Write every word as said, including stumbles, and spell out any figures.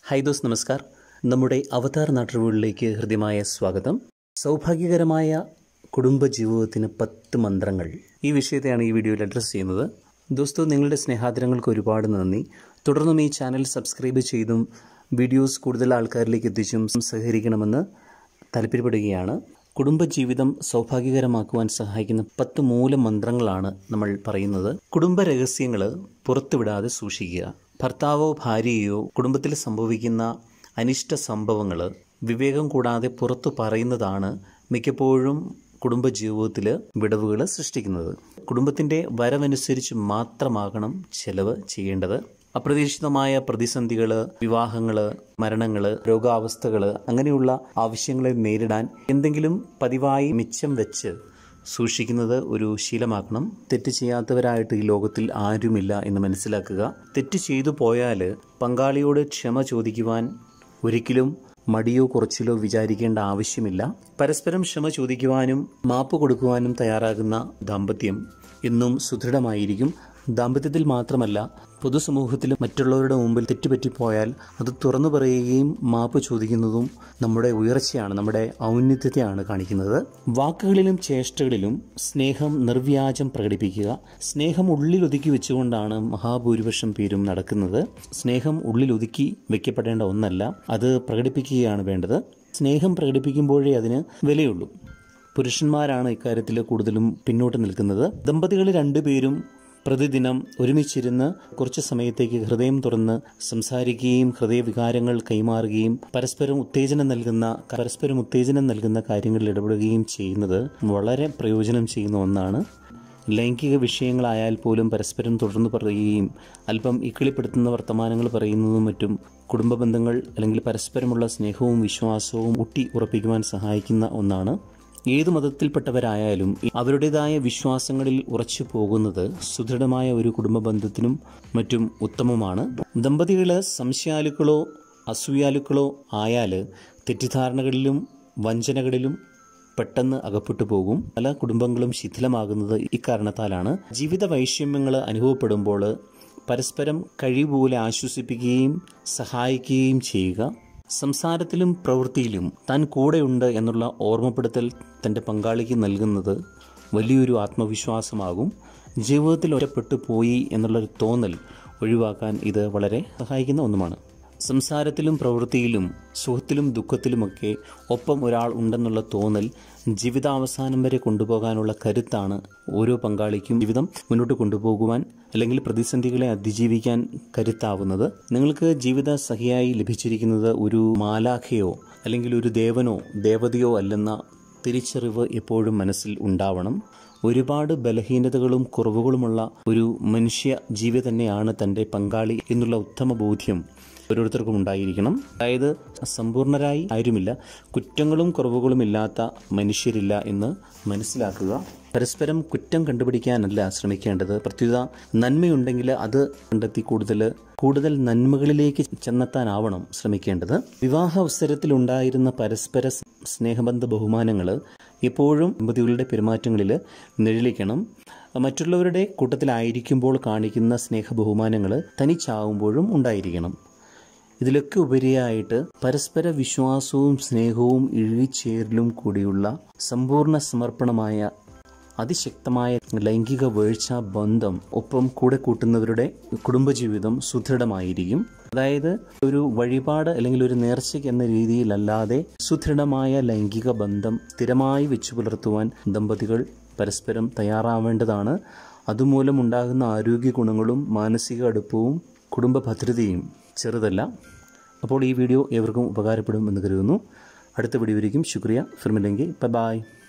Hi those നമസ്കാർ. നമ്മുടെ അവതാർ നാട്ടുകളിലേക്ക് ഹൃദ്യമായ സ്വാഗതം. സൗഭാഗ്യകരമായ കുടുംബജീവിതത്തിന് പത്ത് മന്ത്രങ്ങൾ, ഈ വിഷയത്തെയാണ് ഈ വീഡിയോയിൽ അഡ്രസ്സ് ചെയ്യുന്നത്. ദോസ്തോ, നിങ്ങളുടെ സ്നേഹാദരങ്ങൾക്ക് ഒരുപാട് നന്ദി. തുടർന്നും ഈ ചാനൽ സബ്സ്ക്രൈബ് ചെയ്തും വീഡിയോസ് കൂടുതൽ ആൾക്കാരിലേക്ക് എത്തിച്ചും സഹകരിക്കണമെന്ന് താല്പര്യപ്പെടുകയാണ്. കുടുംബജീവിതം സൗഭാഗ്യകരമാക്കുവാൻ സഹായിക്കുന്ന പത്ത് മൂലമന്ത്രങ്ങളാണ് നമ്മൾ പറയുന്നത്. കുടുംബ രഹസ്യങ്ങൾ പുറത്തുവിടാതെ സൂക്ഷിക്കുക. ഭർത്താവോ ഭാര്യയോ കുടുംബത്തിൽ സംഭവിക്കുന്ന അനിഷ്ട സംഭവങ്ങൾ വിവേകം കൂടാതെ പുറത്തു പറയുന്നതാണ് മിക്കപ്പോഴും കുടുംബജീവിതത്തിൽ വിടവുകൾ സൃഷ്ടിക്കുന്നത്. കുടുംബത്തിൻ്റെ വരവനുസരിച്ച് മാത്രമാകണം ചെലവ് ചെയ്യേണ്ടത്. അപ്രതീക്ഷിതമായ പ്രതിസന്ധികൾ, വിവാഹങ്ങൾ, മരണങ്ങൾ, രോഗാവസ്ഥകൾ, അങ്ങനെയുള്ള ആവശ്യങ്ങളെ നേരിടാൻ എന്തെങ്കിലും പതിവായി മിച്ചം വെച്ച് സൂക്ഷിക്കുന്നത് ഒരു ശീലമാക്കണം. തെറ്റ് ചെയ്യാത്തവരായിട്ട് ഈ ലോകത്തിൽ ആരുമില്ല എന്ന് മനസ്സിലാക്കുക. തെറ്റ് ചെയ്തു പോയാൽ പങ്കാളിയോട് ക്ഷമ ചോദിക്കുവാൻ ഒരിക്കലും മടിയോ കുറച്ചിലോ വിചാരിക്കേണ്ട ആവശ്യമില്ല. പരസ്പരം ക്ഷമ ചോദിക്കുവാനും മാപ്പ് കൊടുക്കുവാനും തയ്യാറാകുന്ന ദാമ്പത്യം എന്നും സുദൃഢമായിരിക്കും. ദാമ്പത്യത്തിൽ മാത്രമല്ല, പൊതുസമൂഹത്തിലും മറ്റുള്ളവരുടെ മുമ്പിൽ തെറ്റുപറ്റിപ്പോയാൽ അത് തുറന്നു പറയുകയും മാപ്പ് ചോദിക്കുന്നതും നമ്മുടെ ഉയർച്ചയാണ്, നമ്മുടെ ഔന്നത്യത്തെയാണ് കാണിക്കുന്നത്. വാക്കുകളിലും ചേഷ്ടകളിലും സ്നേഹം നിർവ്യാജം പ്രകടിപ്പിക്കുക. സ്നേഹം ഉള്ളിൽ ഒതുക്കി വെച്ചുകൊണ്ടാണ് മഹാഭൂരിപക്ഷം പേരും നടക്കുന്നത്. സ്നേഹം ഉള്ളിൽ ഒതുക്കി വെക്കപ്പെടേണ്ട ഒന്നല്ല, അത് പ്രകടിപ്പിക്കുകയാണ് വേണ്ടത്. സ്നേഹം പ്രകടിപ്പിക്കുമ്പോഴേ അതിന് വിലയുള്ളൂ. പുരുഷന്മാരാണ് ഇക്കാര്യത്തിൽ കൂടുതലും പിന്നോട്ട് നിൽക്കുന്നത്. ദമ്പതികൾ രണ്ടുപേരും പ്രതിദിനം ഒരുമിച്ചിരുന്ന് കുറച്ച് സമയത്തേക്ക് ഹൃദയം തുറന്ന് സംസാരിക്കുകയും ഹൃദയവികാരങ്ങൾ കൈമാറുകയും പരസ്പരം ഉത്തേജനം നൽകുന്ന പരസ്പരം ഉത്തേജനം നൽകുന്ന കാര്യങ്ങളിൽ ഇടപെടുകയും ചെയ്യുന്നത് വളരെ പ്രയോജനം ചെയ്യുന്ന ഒന്നാണ്. ലൈംഗിക വിഷയങ്ങളായാൽ പോലും പരസ്പരം തുടർന്ന് പറയുകയും അല്പം ഇക്കിളിപ്പെടുത്തുന്ന വർത്തമാനങ്ങൾ പറയുന്നതും മറ്റും കുടുംബ ബന്ധങ്ങൾ അല്ലെങ്കിൽ പരസ്പരമുള്ള സ്നേഹവും വിശ്വാസവും ഊട്ടി ഉറപ്പിക്കുവാൻ സഹായിക്കുന്ന ഒന്നാണ്. ഏതു മതത്തിൽപ്പെട്ടവരായാലും അവരുടേതായ വിശ്വാസങ്ങളിൽ ഉറച്ചു പോകുന്നത് സുദൃഢമായ ഒരു കുടുംബ ബന്ധത്തിനും മറ്റും ഉത്തമമാണ്. ദമ്പതികൾ സംശയാലുക്കളോ അസൂയാലുക്കളോ ആയാൽ തെറ്റിദ്ധാരണകളിലും വഞ്ചനകളിലും പെട്ടെന്ന് അകപ്പെട്ടു പോകും. പല കുടുംബങ്ങളും ശിഥിലമാകുന്നത് ഇക്കാരണത്താലാണ്. ജീവിത വൈഷമ്യങ്ങൾ അനുഭവപ്പെടുമ്പോൾ പരസ്പരം കഴിവുപോലെ ആശ്വസിപ്പിക്കുകയും സഹായിക്കുകയും ചെയ്യുക. സംസാരത്തിലും പ്രവൃത്തിയിലും താൻ കൂടെയുണ്ട് എന്നുള്ള ഓർമ്മപ്പെടുത്തൽ തൻ്റെ പങ്കാളിക്ക് നൽകുന്നത് വലിയൊരു ആത്മവിശ്വാസമാകും. ജീവിതത്തിൽ ഒറ്റപ്പെട്ടു പോയി എന്നുള്ളൊരു തോന്നൽ ഒഴിവാക്കാൻ ഇത് വളരെ സഹായിക്കുന്ന ഒന്നുമാണ്. സംസാരത്തിലും പ്രവൃത്തിയിലും സുഖത്തിലും ദുഃഖത്തിലുമൊക്കെ ഒപ്പം ഒരാൾ ഉണ്ടെന്നുള്ള തോന്നൽ ജീവിതാവസാനം വരെ കൊണ്ടുപോകാനുള്ള കരുത്താണ് ഓരോ പങ്കാളിക്കും ജീവിതം മുന്നോട്ട് കൊണ്ടുപോകുവാൻ അല്ലെങ്കിൽ പ്രതിസന്ധികളെ അതിജീവിക്കാൻ കരുത്താവുന്നത്. നിങ്ങൾക്ക് ജീവിത സഖിയായി ലഭിച്ചിരിക്കുന്നത് ഒരു മാലാഖയോ അല്ലെങ്കിൽ ഒരു ദേവനോ ദേവതയോ അല്ലെന്ന തിരിച്ചറിവ് എപ്പോഴും മനസ്സിൽ ഉണ്ടാവണം. ഒരുപാട് ബലഹീനതകളും കുറവുകളുമുള്ള ഒരു മനുഷ്യ ജീവി തന്നെയാണ് തൻ്റെ പങ്കാളി എന്നുള്ള ഉത്തമ ബോധ്യം ഓരോരുത്തർക്കും ഉണ്ടായിരിക്കണം. അതായത് സമ്പൂർണരായി ആരുമില്ല, കുറ്റങ്ങളും കുറവുകളും ഇല്ലാത്ത മനുഷ്യരില്ല എന്ന് മനസ്സിലാക്കുക. പരസ്പരം കുറ്റം കണ്ടുപിടിക്കാനല്ല ശ്രമിക്കേണ്ടത്, പ്രത്യുത നന്മയുണ്ടെങ്കിൽ അത് കണ്ടെത്തി കൂടുതൽ കൂടുതൽ നന്മകളിലേക്ക് ചെന്നെത്താനാവണം ശ്രമിക്കേണ്ടത്. വിവാഹ അവസരത്തിൽ ഉണ്ടായിരുന്ന പരസ്പര സ്നേഹബന്ധ ബഹുമാനങ്ങൾ എപ്പോഴും ദമ്പതികളുടെ പെരുമാറ്റങ്ങളിൽ നിഴലിക്കണം. മറ്റുള്ളവരുടെ കൂട്ടത്തിലായിരിക്കുമ്പോൾ കാണിക്കുന്ന സ്നേഹ ബഹുമാനങ്ങൾ തനിച്ചാവുമ്പോഴും ഉണ്ടായിരിക്കണം. ഇതിലൊക്കെ ഉപരിയായിട്ട് പരസ്പര വിശ്വാസവും സ്നേഹവും ഇഴുകിച്ചേരലും കൂടിയുള്ള സമ്പൂർണ്ണ സമർപ്പണമായ അതിശക്തമായ ലൈംഗിക വീഴ്ച ബന്ധം ഒപ്പം കൂടെ കൂട്ടുന്നവരുടെ കുടുംബജീവിതം സുദൃഢമായിരിക്കും. അതായത് ഒരു വഴിപാട് അല്ലെങ്കിൽ ഒരു നേർച്ചയ്ക്ക് എന്ന രീതിയിലല്ലാതെ സുദൃഢമായ ലൈംഗിക ബന്ധം സ്ഥിരമായി വെച്ചു പുലർത്തുവാൻ ദമ്പതികൾ പരസ്പരം തയ്യാറാവേണ്ടതാണ്. അതുമൂലമുണ്ടാകുന്ന ആരോഗ്യ ഗുണങ്ങളും മാനസിക അടുപ്പവും കുടുംബ ഭദ്രതയും ചെറുതല്ല. അപ്പോൾ ഈ വീഡിയോ ഏവർക്കും ഉപകാരപ്പെടും എന്ന് കരുതുന്നു. അടുത്ത വീഡിയോയിലേക്കും ശുക്രിയ. ഫിർ മിലേംഗെ. Bye bye.